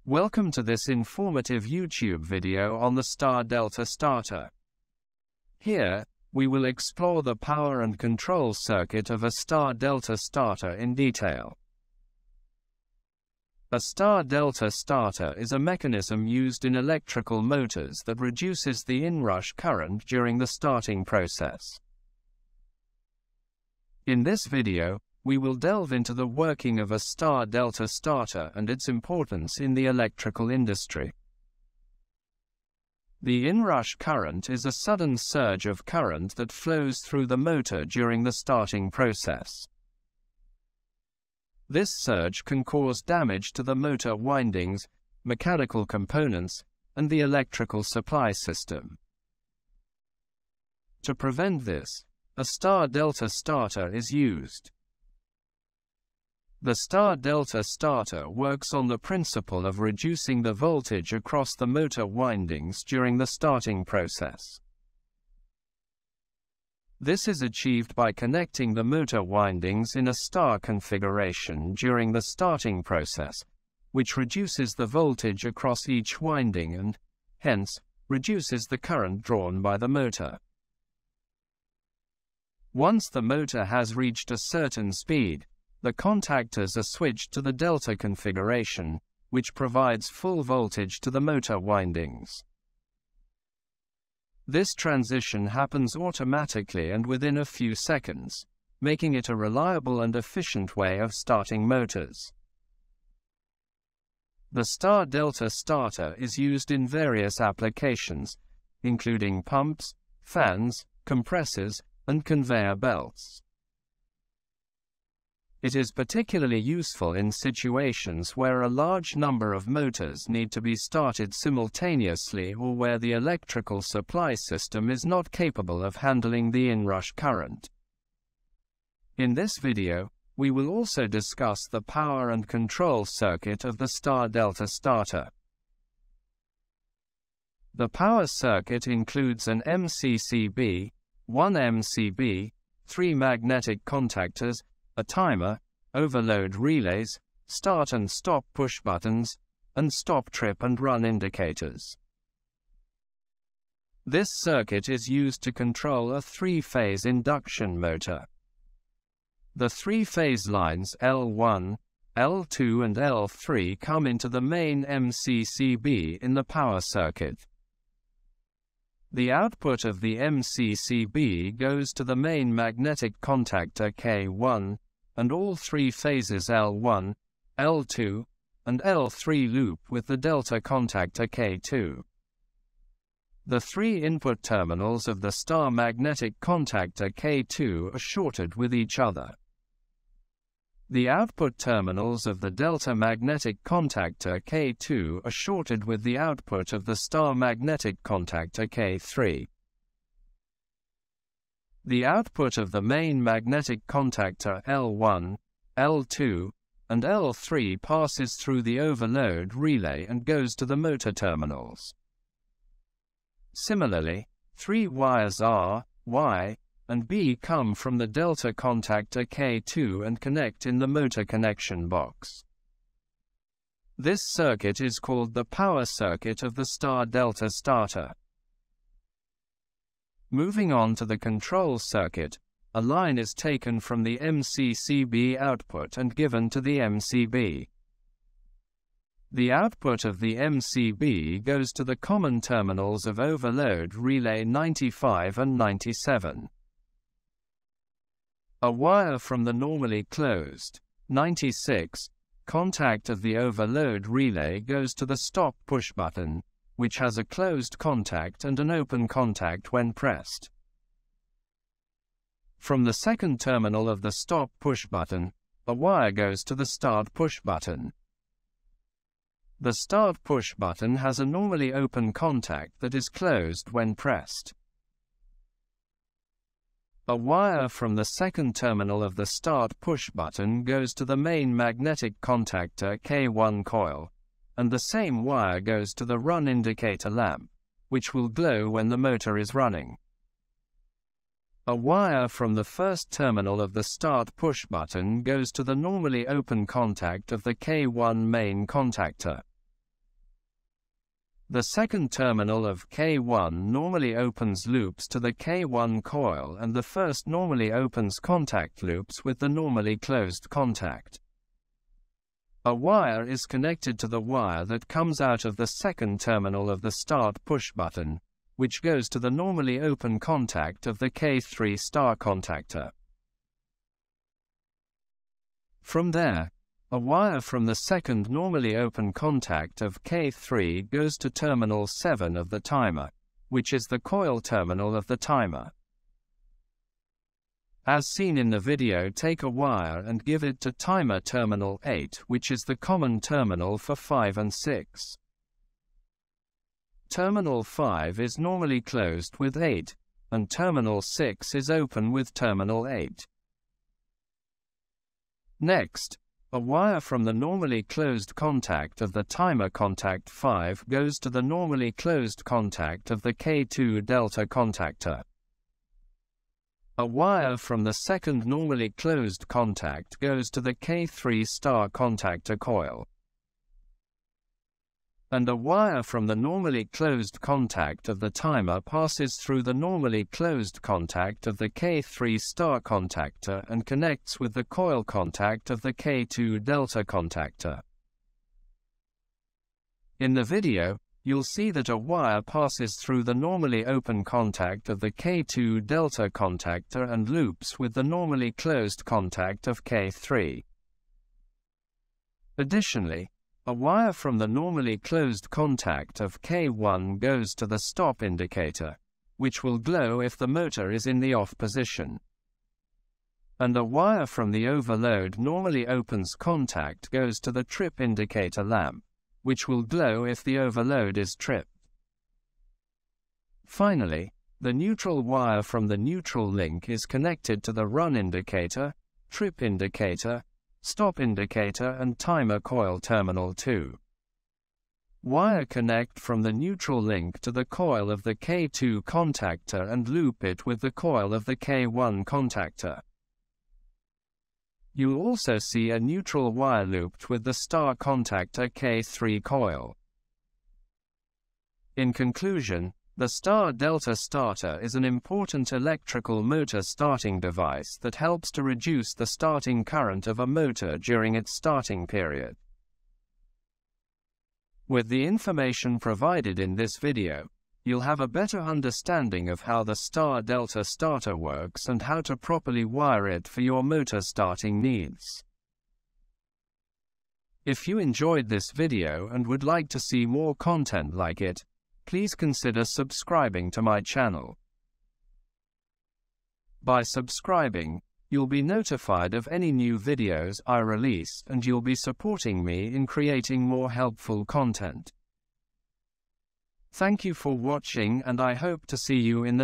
Welcome to this informative YouTube video on the star-delta starter. Here, we will explore the power and control circuit of a star-delta starter in detail. A star-delta starter is a mechanism used in electrical motors that reduces the inrush current during the starting process. In this video, we will delve into the working of a star-delta starter and its importance in the electrical industry. The inrush current is a sudden surge of current that flows through the motor during the starting process. This surge can cause damage to the motor windings, mechanical components, and the electrical supply system. To prevent this, a star-delta starter is used. The star-delta starter works on the principle of reducing the voltage across the motor windings during the starting process. This is achieved by connecting the motor windings in a star configuration during the starting process, which reduces the voltage across each winding and, hence, reduces the current drawn by the motor. Once the motor has reached a certain speed, the contactors are switched to the delta configuration, which provides full voltage to the motor windings. This transition happens automatically and within a few seconds, making it a reliable and efficient way of starting motors. The star-delta starter is used in various applications, including pumps, fans, compressors, and conveyor belts. It is particularly useful in situations where a large number of motors need to be started simultaneously or where the electrical supply system is not capable of handling the inrush current. In this video, we will also discuss the power and control circuit of the star-delta starter. The power circuit includes an MCCB, one MCB, 3 magnetic contactors, a timer, overload relays, start and stop push buttons, and stop, trip and run indicators. This circuit is used to control a 3-phase induction motor. The 3-phase lines L1, L2 and L3 come into the main MCCB in the power circuit. The output of the MCCB goes to the main magnetic contactor K1, and all 3 phases L1, L2, and L3 loop with the delta contactor K2. The 3 input terminals of the star magnetic contactor K2 are shorted with each other. The output terminals of the delta magnetic contactor K2 are shorted with the output of the star magnetic contactor K3. The output of the main magnetic contactor L1, L2, and L3 passes through the overload relay and goes to the motor terminals. Similarly, 3 wires R, Y, and B come from the delta contactor K2 and connect in the motor connection box. This circuit is called the power circuit of the star-delta starter. Moving on to the control circuit, a line is taken from the MCCB output and given to the MCB. The output of the MCB goes to the common terminals of overload relay 95 and 97. A wire from the normally closed 96 contact of the overload relay goes to the stop push button, which has a closed contact and an open contact when pressed. From the second terminal of the stop push button, a wire goes to the start push button. The start push button has a normally open contact that is closed when pressed. A wire from the second terminal of the start push button goes to the main magnetic contactor K1 coil, and the same wire goes to the run indicator lamp, which will glow when the motor is running. A wire from the first terminal of the start push button goes to the normally open contact of the K1 main contactor. The second terminal of K1 normally opens loops to the K1 coil, and the first normally opens contact loops with the normally closed contact. A wire is connected to the wire that comes out of the second terminal of the start push button, which goes to the normally open contact of the K3 star contactor. From there, a wire from the second normally open contact of K3 goes to terminal 7 of the timer, which is the coil terminal of the timer. As seen in the video, take a wire and give it to timer terminal 8, which is the common terminal for 5 and 6. Terminal 5 is normally closed with 8, and terminal 6 is open with terminal 8. Next, a wire from the normally closed contact of the timer contact 5 goes to the normally closed contact of the K2 delta contactor. A wire from the second normally closed contact goes to the K3 star contactor coil. And a wire from the normally closed contact of the timer passes through the normally closed contact of the K3 star contactor and connects with the coil contact of the K2 delta contactor. In the video, you'll see that a wire passes through the normally open contact of the K2 delta contactor and loops with the normally closed contact of K3. Additionally, a wire from the normally closed contact of K1 goes to the stop indicator, which will glow if the motor is in the off position. And a wire from the overload normally opens contact goes to the trip indicator lamp, which will glow if the overload is tripped. Finally, the neutral wire from the neutral link is connected to the run indicator, trip indicator, stop indicator and timer coil terminal 2. Wire connect from the neutral link to the coil of the K2 contactor and loop it with the coil of the K1 contactor. You'll also see a neutral wire looped with the star contactor K3 coil. In conclusion, the star-delta starter is an important electrical motor starting device that helps to reduce the starting current of a motor during its starting period. With the information provided in this video, you'll have a better understanding of how the star-delta starter works and how to properly wire it for your motor starting needs. If you enjoyed this video and would like to see more content like it, please consider subscribing to my channel. By subscribing, you'll be notified of any new videos I release and you'll be supporting me in creating more helpful content. Thank you for watching and I hope to see you in the